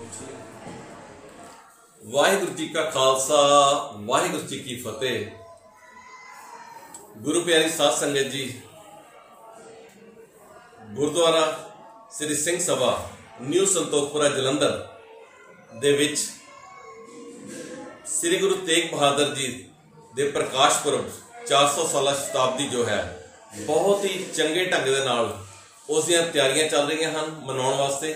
वाहिगुरू जी का खालसा वाहिगुरू जी की फतेह। गुरु प्यारी साध संगत जी, गुरुद्वारा श्री सिंह सभा न्यू संतोखपुरा जलंधर दे विच श्री गुरु तेग बहादुर जी दे प्रकाश पुरब 400 साला शताब्दी जो है बहुत ही चंगे ढंग दे नाल उस दियां तैयारियां चल रही हैं मनाउण वास्ते।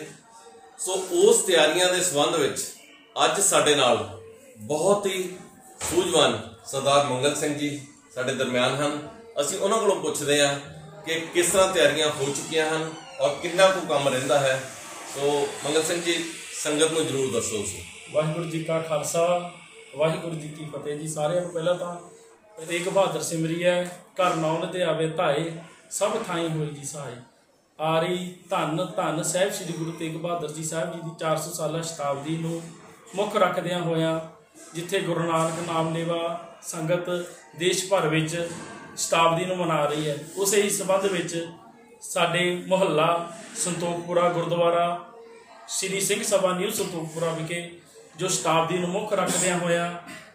सो उस तैयारियां दे संबंध विच अज साडे नाल बहुत ही सूझवान सरदार मंगल सिंह जी साडे दरम्यान हैं। असीं उन्हां कोलों पुछदे हां कि किस तरह तैयारियां हो चुकियां हैं और कितना कुछ काम रहिंदा है। सो मंगल सिंह जी संगत नूं जरूर दसो। वाहिगुरू जी का खालसा वाहिगुरू जी की फतेह जी। सारिਆਂ ਨੂੰ ਪਹਿਲਾਂ ਤਾਂ तेग बहादुर सिमरिए घर नौन ते आवे धाए सब थाई होई जी सहाय। आरी धन धन साहिब श्री गुरु तेग बहादुर जी साहब जी की 400 साला शताब्दी नूं मुख रखदियां होया जिथे गुरु नानक नाम लेवा संगत देश भर विच शताब्दी नूं मना रही है, उस ही संबंध विच साडे मुहल्ला संतोखपुरा गुरुद्वारा श्री सिंह सभा न्यू संतोखपुरा विखे जो शताब्दी नूं मुख रखदियां होया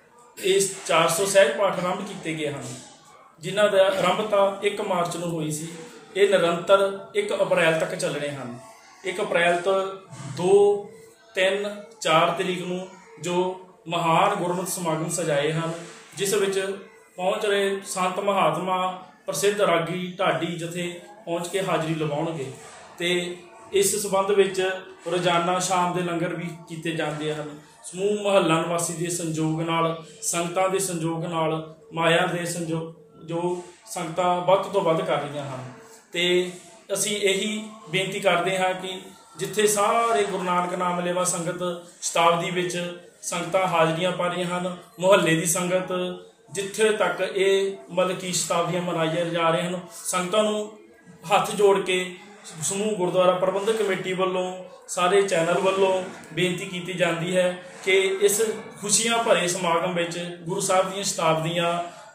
इस 400 सहज पाठ आरंभ किए गए हैं, जिन्हां दा आरंभता 1 मार्च नूं होई सी। ये निरंतर 1 अप्रैल तक चलने हैं। 1 अप्रैल तो 2, 3, 4 तरीक नूं जो महान गुरमत समागम सजाए हैं, जिस विच पहुँच रहे संत महात्मा प्रसिद्ध रागी ढाडी जथे पहुँच के हाज़री लवाउणगे ते इस संबंध विच रोजाना शाम के लंगर भी किए जाते हैं। समूह महल्ला निवासी के संयोग नाल संगतां दे संयोग नाल माया दे संयोग जो संगतां वध तो वध कर रही हैं ते असीं यही बेनती करते हैं कि जिथे सारे गुरु नानक नाम लेवा संगत शताब्दी विच संगतां हाज़रियां पा रही हैं, मुहल्ले की संगत जिथे तक ये मतलब कि शताब्दियां मनाई जा रही हैं, संगतां नूं हथ जोड़ के समूह गुरुद्वारा प्रबंधक कमेटी वालों सारे चैनल वालों बेनती की जाती है कि इस खुशियां भरे समागम विच गुरु साहब दी शताब्दियां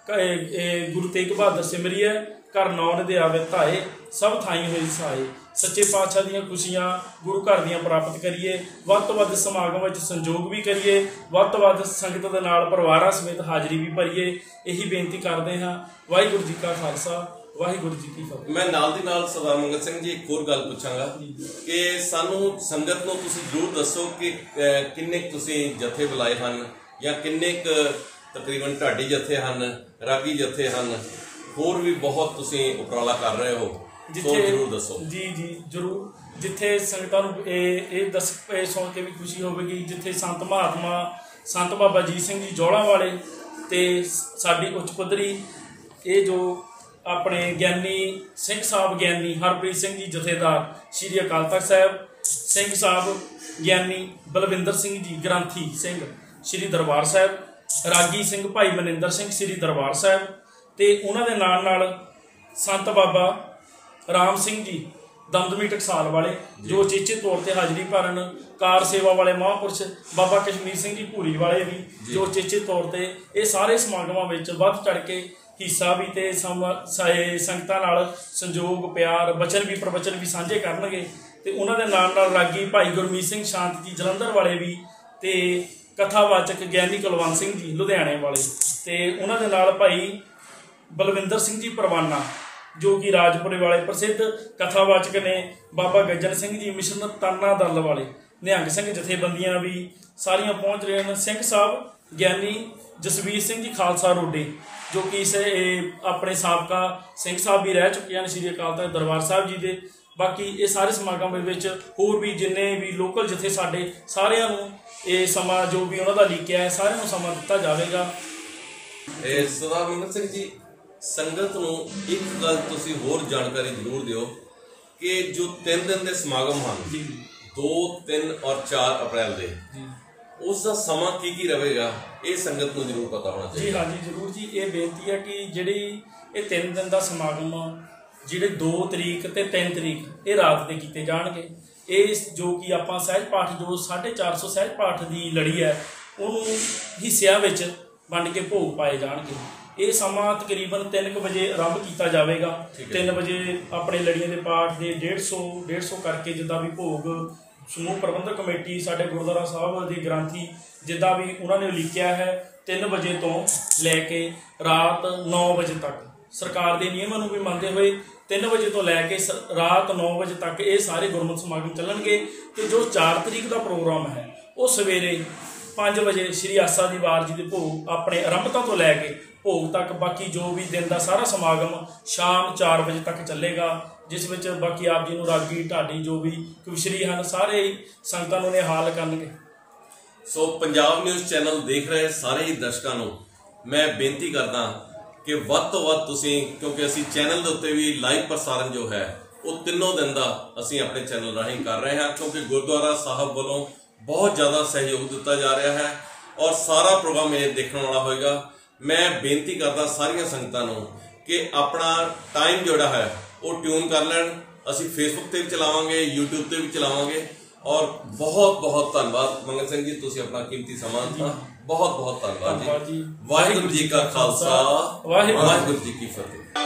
गुरु तेग बहादुर सिमरिए घर नौन दे आवे धाए सब थाई होई सहाय। सच्चे पातशाह दीयां खुशियां गुरु घर दीयां प्राप्त करिए, वध तो वध समागम विच संयोग भी करिए, वध तो वध संगत दे नाल परिवारां समेत हाज़री भी भरीए। यही बेनती करते हैं। वाहिगुरू जी का खालसा वाहिगुरू जी की फतेह। मैं नाल दी नाल सरदार मंगल सिंह जी एक होर गल पुछांगा कि सानू संगत नूं तुसीं जरूर दसो कि किन्ने तुसीं जथे बुलाए हैं या किन्ने तकरीबन ढाडी जथे हैं, रागी जथे हैं, होर भी बहुत तुसीं उपराला कर रहे हो, तो जरूर दसो। जी जी जरूर। जिथे संगतां नूं ये दस सुन के भी खुशी होगी, जिथे संत महात्मा संत बाबा अजीत सिंह जी जौड़ा वाले ते साडी उच्च पद्धरी ये जो अपने ज्ञानी सिंह साहब ज्ञानी हरप्रीत सिंह जी जथेदार श्री अकाल तख्त साहब सिंह साहब ज्ञानी बलविंदर सिंह जी ग्रंथी सिंह श्री दरबार साहब, रागी सिंह भाई मनिंदर सिंह श्री दरबार साहब ते उन्हां दे नाल नाल संत बाबा राम सिंह जी दमदमी टकसाल वाले जो चेचे तौर पर हाज़री भरन, कार सेवा वाले महापुरुष बाबा कश्मीर सिंह जी भूरी वाले भी जो चेचे तौर पर ये सारे समागमां विच वध चढ़ के हिस्सा भी ते संगतां नाल संयोग प्यार बचन भी प्रवचन भी साझे करनगे ते उन्हां दे नाल नाल रागी भाई गुरमीत सिंह शांत जी जलंधर वाले भी ते कथावाचक ज्ञानी कुलवंत सिंह जी लुधियाणे वाले ते उन्हां दे नाल भाई बलविंदर सिंह जी परवाना जो कि राजपुरे वाले प्रसिद्ध कथावाचक ने, बाबा गजन सिंह जी मिशन ताना दल वाले, निहंग सिंह जथेबंदियां भी सारियां पहुँच रहे हैं। सिंह साहब ज्ञानी जसवीर सिंह जी खालसा रोडे जो कि इस अपने साबका सिंह साहब भी रह चुके हैं श्री अकाल तख्त दरबार साहब जी के। बाकी ये सारे समागम विच होर भी जिन्ने भी लोकल जिथे साडे सारिਆਂ ਨੂੰ ये समा जो भी उन्हों का लिखिया है सारिਆਂ ਨੂੰ समा दिता जाएगा। सरदार मंगल सिंह जी संगत नूं एक गल तुसीं होर जानकारी जरूर दिओ कि जो 3 दिन के समागम हैं 2, 3 और 4 अप्रैल के उसका समा की रहेगा, ये संगत को जरूर पता होना चाहिए। जी हाँ जी जरूर जी। ये बेनती है कि जिहड़ी ये 3 दिन का समागम जिहड़े 2 तरीक ते 3 तरीक ये रात के किए जाएंगे। ये जो कि आपां सहज पाठ जो 450 सहज पाठ की लड़ी है उन्होंने हिस्सियां विच वंड के भोग पाए जाएंगे। ये समा तकरीबन 3 बजे आरंभ किया जाएगा। 3 बजे अपने लड़ियां के पाठ के 150 करके जिदा भी भोग ਸਮੂਹ ਪ੍ਰਬੰਧਕ ਕਮੇਟੀ ਸਾਡੇ ਗੁਰਦੁਆਰਾ ਸਾਹਿਬ ਦੇ ਗ੍ਰੰਥੀ ਜਿੱਦਾਂ ਵੀ ਉਹਨਾਂ ਨੇ ਲਿਖਿਆ ਹੈ 3 ਵਜੇ ਤੋਂ ਲੈ ਕੇ ਰਾਤ 9 ਵਜੇ ਤੱਕ ਸਰਕਾਰ ਦੇ ਨਿਯਮਾਂ ਨੂੰ ਵੀ ਮੰਨਦੇ ਹੋਏ 3 ਵਜੇ ਤੋਂ ਲੈ ਕੇ ਰਾਤ 9 ਵਜੇ ਤੱਕ ਇਹ ਸਾਰੇ ਗੁਰਮਤਿ ਸਮਾਗਮ ਚੱਲਣਗੇ। ਤੇ ਜੋ 4 ਤਰੀਕ ਦਾ ਪ੍ਰੋਗਰਾਮ ਹੈ ਉਹ ਸਵੇਰੇ 5 ਵਜੇ ਸ਼੍ਰੀ ਆਸਾ ਦੀ ਵਾਰ ਜੀ ਦੇ ਭੋਗ ਆਪਣੇ ਆਰੰਭਤਾ ਤੋਂ ਲੈ ਕੇ ਭੋਗ ਤੱਕ, ਬਾਕੀ ਜੋ ਵੀ ਦਿਨ ਦਾ ਸਾਰਾ ਸਮਾਗਮ ਸ਼ਾਮ 4 ਵਜੇ ਤੱਕ ਚੱਲੇਗਾ, ਜਿਸ ਵਿੱਚ ਬਾਕੀ ਆਪ ਜੀ ਨੂੰ ਰਾਗੀ ਢਾਡੀ ਜੋ ਵੀ ਕਵਿਸ਼ਰੀ ਹਨ ਸਾਰੇ ਸੰਗਤਾਂ ਨੂੰ ਨਿਹਾਲ ਕਰਨਗੇ। ਸੋ ਪੰਜਾਬ ਨਿਊਜ਼ ਚੈਨਲ ਦੇਖ ਰਹੇ ਸਾਰੇ ਹੀ ਦਰਸ਼ਕਾਂ ਨੂੰ ਮੈਂ ਬੇਨਤੀ ਕਰਦਾ ਕਿ ਵੱਧ ਤੋਂ ਵੱਧ ਤੁਸੀਂ, ਕਿਉਂਕਿ ਅਸੀਂ ਚੈਨਲ ਦੇ ਉੱਤੇ ਵੀ ਲਾਈਵ ਪ੍ਰਸਾਰਣ ਜੋ ਹੈ ਉਹ 3 ਦਿਨ ਦਾ ਅਸੀਂ ਆਪਣੇ ਚੈਨਲ ਰਾਹੀਂ ਕਰ ਰਹੇ ਹਾਂ, ਕਿਉਂਕਿ ਗੁਰਦੁਆਰਾ ਸਾਹਿਬ ਵੱਲੋਂ ਬਹੁਤ ਜ਼ਿਆਦਾ ਸਹਿਯੋਗ ਦਿੱਤਾ ਜਾ ਰਿਹਾ ਹੈ ਔਰ ਸਾਰਾ ਪ੍ਰੋਗਰਾਮ ਇਹ ਦੇਖਣ ਵਾਲਾ ਹੋਏਗਾ। ਮੈਂ ਬੇਨਤੀ ਕਰਦਾ ਸਾਰੀਆਂ ਸੰਗਤਾਂ ਨੂੰ ਕਿ ਆਪਣਾ ਟਾਈਮ ਜਿਹੜਾ ਹੈ ਉਹ ਟਿਊਨ ਕਰ ਲੈਣ। ਅਸੀਂ ਫੇਸਬੁੱਕ ਤੇ ਵੀ ਚਲਾਵਾਂਗੇ, YouTube ਤੇ ਵੀ ਚਲਾਵਾਂਗੇ। ਔਰ ਬਹੁਤ ਬਹੁਤ ਧੰਨਵਾਦ ਮੰਗਲ ਸਿੰਘ ਜੀ, ਤੁਸੀਂ ਆਪਣਾ ਕੀਮਤੀ ਸਮਾਂ ਦਿੱਤਾ। ਬਹੁਤ ਬਹੁਤ ਧੰਨਵਾਦ ਜੀ। ਵਾਹਿਗੁਰੂ ਜੀ ਕਾ ਖਾਲਸਾ, ਵਾਹਿਗੁਰੂ ਜੀ ਕੀ ਫਤਿਹ।